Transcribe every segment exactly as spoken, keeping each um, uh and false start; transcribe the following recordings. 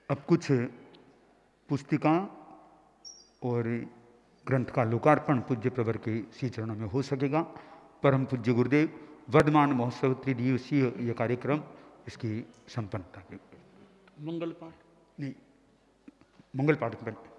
अब कुछ पुस्तिका और ग्रंथ का लोकार्पण पूज्य प्रवर के श्री चरणों में हो सकेगा। परम पूज्य गुरुदेव वर्धमान महोत्सव त्रिदिवसीय यह कार्यक्रम इसकी संपन्नता के मंगल पाठ नहीं मंगल पाठ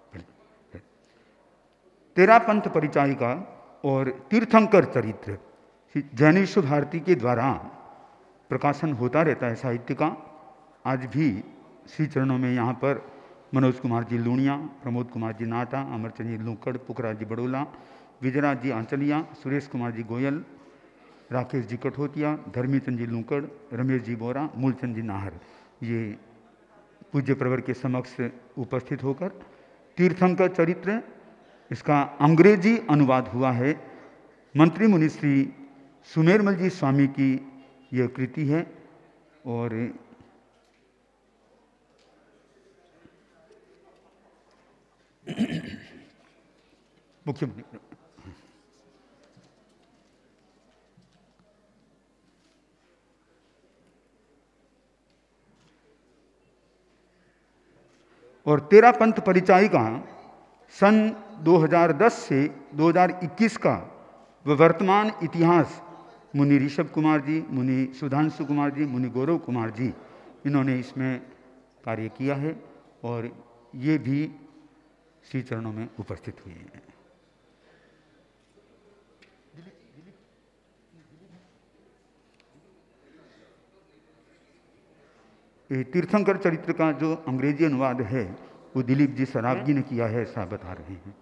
तेरा पंथ परिचायिका और तीर्थंकर चरित्र जैनेश्वर भारती के द्वारा प्रकाशन होता रहता है साहित्य का। आज भी श्री चरणों में यहाँ पर मनोज कुमार जी लूणिया, प्रमोद कुमार जी नाटा, अमरचंद जी लूकड़, पुखराज जी बड़ोला, विजयराज जी आंचलिया, सुरेश कुमार जी गोयल, राकेश जी कठोतिया, धर्मीचंद जी लूकड़, रमेश जी बोरा, मूलचंद जी नाहर, ये पूज्य प्रवर के समक्ष उपस्थित होकर तीर्थंकर चरित्र इसका अंग्रेजी अनुवाद हुआ है। मंत्री मुनि श्री सुमेरमल जी स्वामी की यह कृति है और मुख्यमंत्री और तेरा पंथ परिचायिका सन दो हज़ार दस से दो हज़ार इक्कीस का व वर्तमान इतिहास मुनि ऋषभ कुमार जी, मुनि सुधांशु कुमार जी, मुनि गौरव कुमार जी, इन्होंने इसमें कार्य किया है और ये भी श्री चरणों में उपस्थित हुए हैं। ये तीर्थंकर चरित्र का जो अंग्रेजी अनुवाद है वो दिलीप जी सराफ जी ने किया है, ऐसा बता रहे हैं।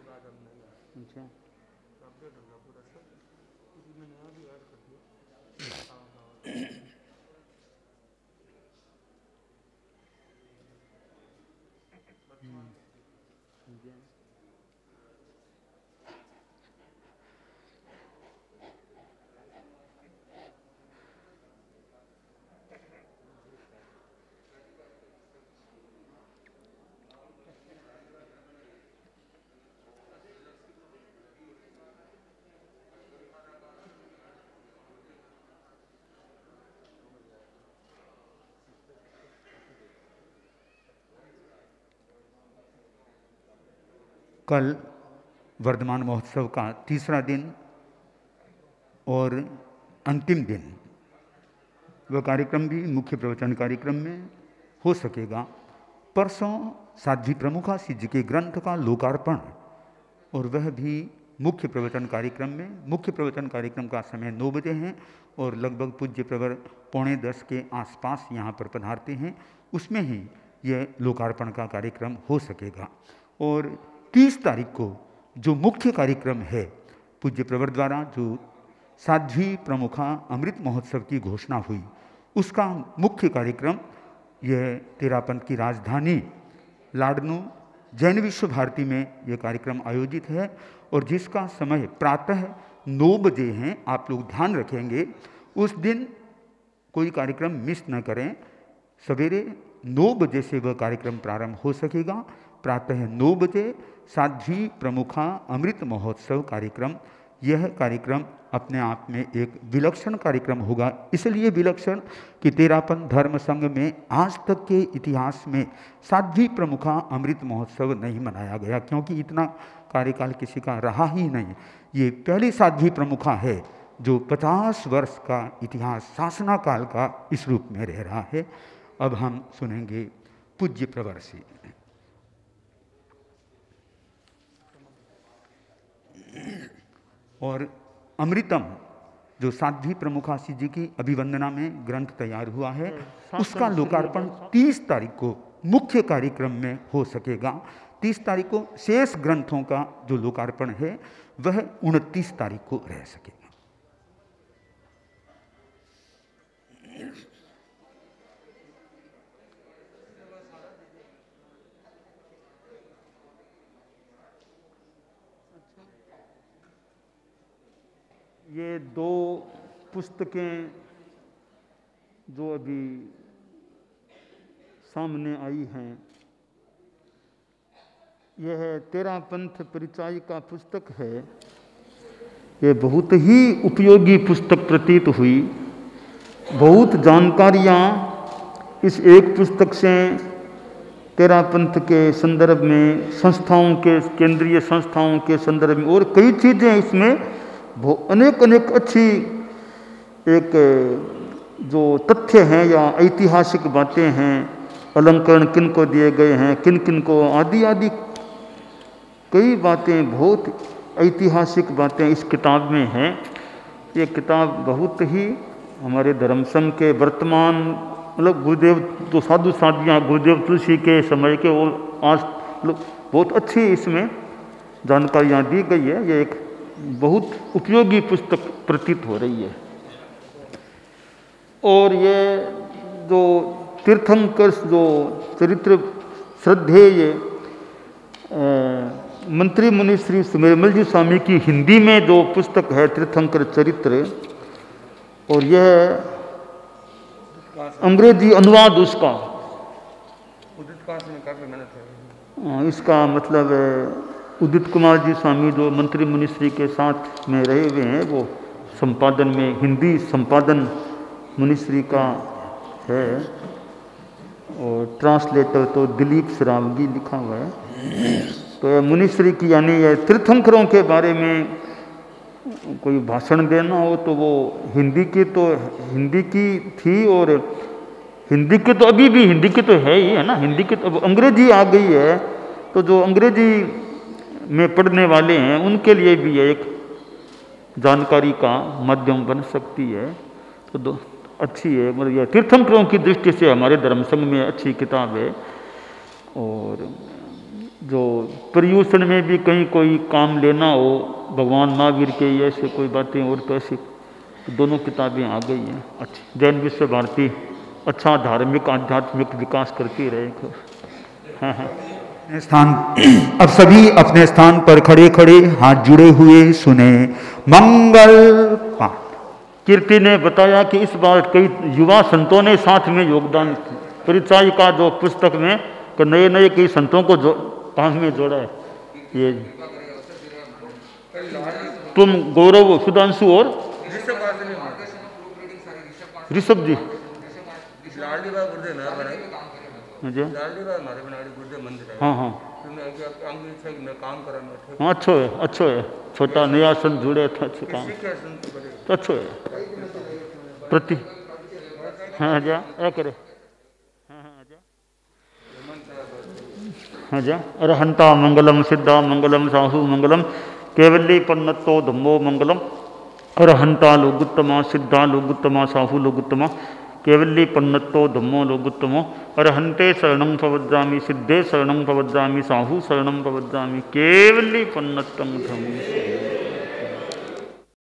कल वर्धमान महोत्सव का तीसरा दिन और अंतिम दिन वह कार्यक्रम भी मुख्य प्रवचन कार्यक्रम में हो सकेगा। परसों साध्वी प्रमुखा श्री जी के ग्रंथ का लोकार्पण और वह भी मुख्य प्रवचन कार्यक्रम में। मुख्य प्रवचन कार्यक्रम का समय नौ बजे है और लगभग पूज्य प्रवर पौने दस के आसपास यहाँ पर पधारते हैं, उसमें ही यह लोकार्पण का कार्यक्रम हो सकेगा। और तीस तारीख को जो मुख्य कार्यक्रम है पूज्य प्रवर द्वारा जो साध्वी प्रमुखा अमृत महोत्सव की घोषणा हुई, उसका मुख्य कार्यक्रम यह तेरापंथ की राजधानी लाडनू जैन विश्व भारती में यह कार्यक्रम आयोजित है और जिसका समय प्रातः नौ बजे हैं। आप लोग ध्यान रखेंगे उस दिन कोई कार्यक्रम मिस न करें। सवेरे नौ बजे से वह कार्यक्रम प्रारंभ हो सकेगा। प्रातः नौ बजे साध्वी प्रमुखा अमृत महोत्सव कार्यक्रम, यह कार्यक्रम अपने आप में एक विलक्षण कार्यक्रम होगा। इसलिए विलक्षण कि तेरापंथ धर्म संघ में आज तक के इतिहास में साध्वी प्रमुखा अमृत महोत्सव नहीं मनाया गया, क्योंकि इतना कार्यकाल किसी का रहा ही नहीं। ये पहली साध्वी प्रमुखा है जो पचास वर्ष का इतिहास शासना काल का इस रूप में रह रहा है। अब हम सुनेंगे पूज्य प्रवर से। और अमृतम जो साध्वी प्रमुखा श्री जी की अभिवंदना में ग्रंथ तैयार हुआ है, उसका लोकार्पण तीस तारीख को मुख्य कार्यक्रम में हो सकेगा। तीस तारीख को शेष ग्रंथों का जो लोकार्पण है वह उनतीस तारीख को रह सकेगा। ये दो पुस्तकें जो अभी सामने आई हैं, यह तेरापंथ परिचायिका पुस्तक है। ये बहुत ही उपयोगी पुस्तक प्रतीत हुई। बहुत जानकारियाँ इस एक पुस्तक से तेरा पंथ के संदर्भ में, संस्थाओं के, केंद्रीय संस्थाओं के संदर्भ में और कई चीज़ें इसमें अनेक अनेक अच्छी एक जो तथ्य हैं या ऐतिहासिक बातें हैं, अलंकरण किन को दिए गए हैं, किन किन को, आदि आदि कई बातें, बहुत ऐतिहासिक बातें इस किताब में हैं। ये किताब बहुत ही हमारे धर्म संघ के वर्तमान, मतलब गुरुदेव तो साधु साधियाँ गुरुदेव तुलसी के समय के और आज बहुत अच्छी इसमें जानकारियाँ दी गई है। ये एक बहुत उपयोगी पुस्तक प्रतीत हो रही है। और ये जो तीर्थंकर जो चरित्र श्रद्धेय मंत्री मुनि श्री सुमेरमल जी स्वामी की हिंदी में जो पुस्तक है तीर्थंकर चरित्र, और यह अंग्रेजी अनुवाद उसका, इसका मतलब उदित कुमार जी स्वामी जो मंत्री मुनिश्री के साथ में रहे हुए हैं, वो संपादन में, हिंदी संपादन मुनिश्री का है, और ट्रांसलेटर तो दिलीप सरावगी लिखा हुआ है। तो मुनिश्री की यानी ये तीर्थंकरों के बारे में कोई भाषण देना हो तो वो हिंदी की तो हिंदी की थी, और हिंदी की तो अभी भी हिंदी की तो है ही है ना, हिंदी की तो अंग्रेजी आ गई है। तो जो अंग्रेजी में पढ़ने वाले हैं उनके लिए भी एक जानकारी का माध्यम बन सकती है। तो दो अच्छी है, मतलब यह तीर्थंकरों की दृष्टि से हमारे धर्म संघ में अच्छी किताब है। और जो पर्यूषण में भी कहीं कोई काम लेना हो, भगवान महावीर के ऐसे कोई बातें और तो ऐसी तो दोनों किताबें आ गई हैं अच्छी। जैन विश्व भारती अच्छा धार्मिक आध्यात्मिक विकास करती रहे। हाँ हाँ स्थान अब सभी अपने स्थान पर खड़े खड़े हाथ जुड़े हुए सुने मंगल पाठ। कीर्ति ने बताया कि इस बार कई युवा संतों ने साथ में योगदान किया। परिचय का जो पुस्तक में नए नए कई संतों को जो पास में जोड़ा है। ये तुम गौरव सुधांशु और ऋषभ जी हाँ हाँ हाँ अच्छो है, अच्छो है, छोटा नया संत जुड़े था, अच्छो काम तो अच्छो है प्रति हाँ जा ऐ करे हाँ जा अरहंता मंगलम सिद्धा मंगलम साहु मंगलम केवली पन्नतो धम्मो मंगलम अरहंता लोगुत्तमा सिद्धा लोगुत्तमा साहु लोगुत्तमा केवली पन्नतो धम्मो लोगुत्तमो अरहंते शरणं प्रवज्जामि सिद्धे शरणं प्रवज्जामि साहु शरणं प्रवज्जामि केवली पन्नतं धम्मो।